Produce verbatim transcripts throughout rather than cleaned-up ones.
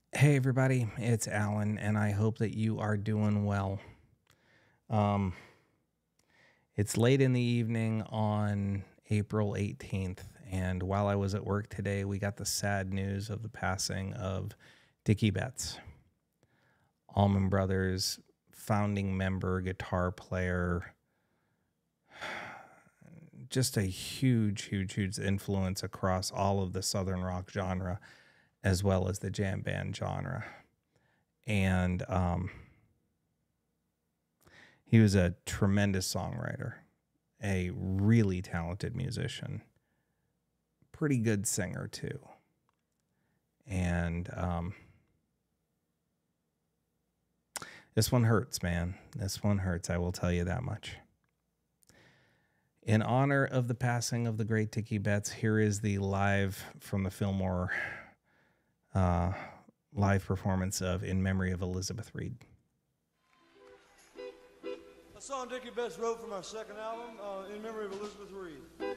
Hey everybody, it's Alan, and I hope that you are doing well. Um, it's late in the evening on April eighteenth, and while I was at work today, we got the sad news of the passing of Dickey Betts, Allman Brothers founding member, guitar player, just a huge, huge, huge influence across all of the Southern rock genre, as well as the jam band genre. And um, he was a tremendous songwriter, a really talented musician, pretty good singer too. And um, this one hurts, man. This one hurts, I will tell you that much. In honor of the passing of the great Dickey Betts, here is the live from the Fillmore uh, live performance of In Memory of Elizabeth Reed. A song Dickey Betts wrote from our second album, uh, In Memory of Elizabeth Reed.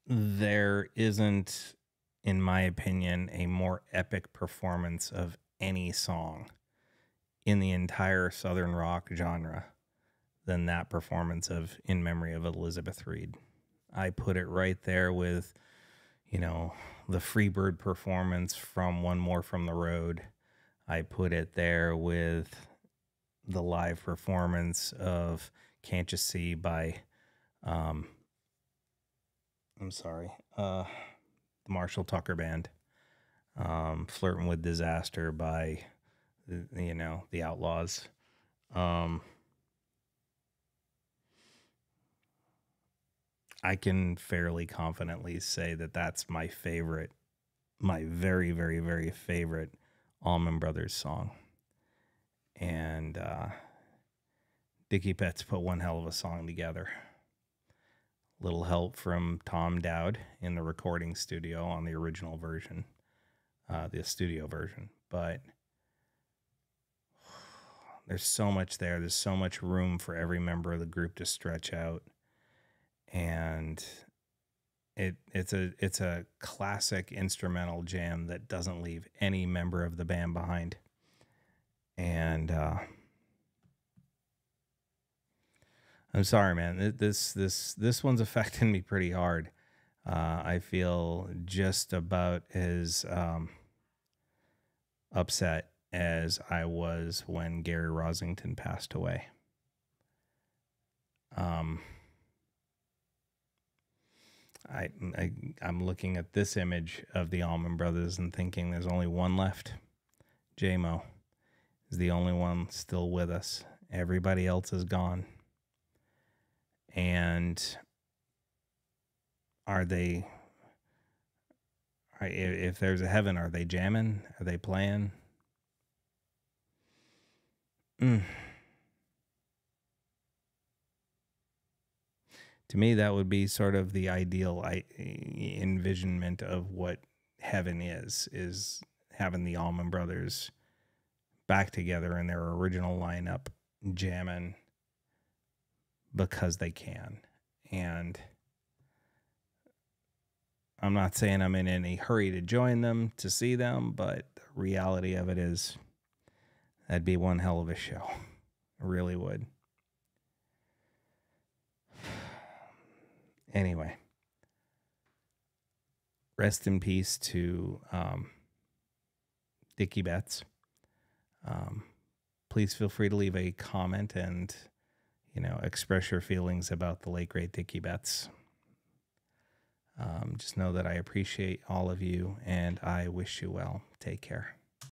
there isn't, in my opinion, a more epic performance of any song in the entire Southern rock genre than that performance of In Memory of Elizabeth Reed. I put it right there with, you know, the Freebird performance from One More from the Road. I put it there with the live performance of Can't You See by, um, I'm sorry, uh, the Marshall Tucker Band. Um, Flirting with Disaster by, you know, the Outlaws. Um, I can fairly confidently say that that's my favorite, my very, very, very favorite Allman Brothers song. And uh, Dickey Betts put one hell of a song together. Little help from Tom Dowd in the recording studio on the original version, uh, the studio version. But there's so much there. There's so much room for every member of the group to stretch out. And it it's a it's a classic instrumental jam that doesn't leave any member of the band behind. And uh, I'm sorry, man. This this this one's affecting me pretty hard. Uh, I feel just about as um, upset as I was when Gary Rosington passed away. Um. I, I, I'm looking at this image of the Allman Brothers and thinking there's only one left. J-Mo is the only one still with us. Everybody else is gone. And are they, are, if there's a heaven, are they jamming? Are they playing? Mm. To me, that would be sort of the ideal envisionment of what heaven is, is having the Allman Brothers back together in their original lineup, jamming because they can. And I'm not saying I'm in any hurry to join them, to see them, but the reality of it is that'd be one hell of a show. It really would. Anyway, rest in peace to um, Dickey Betts. Um, please feel free to leave a comment and, you know, express your feelings about the late, great Dickey Betts. Um, just know that I appreciate all of you and I wish you well. Take care.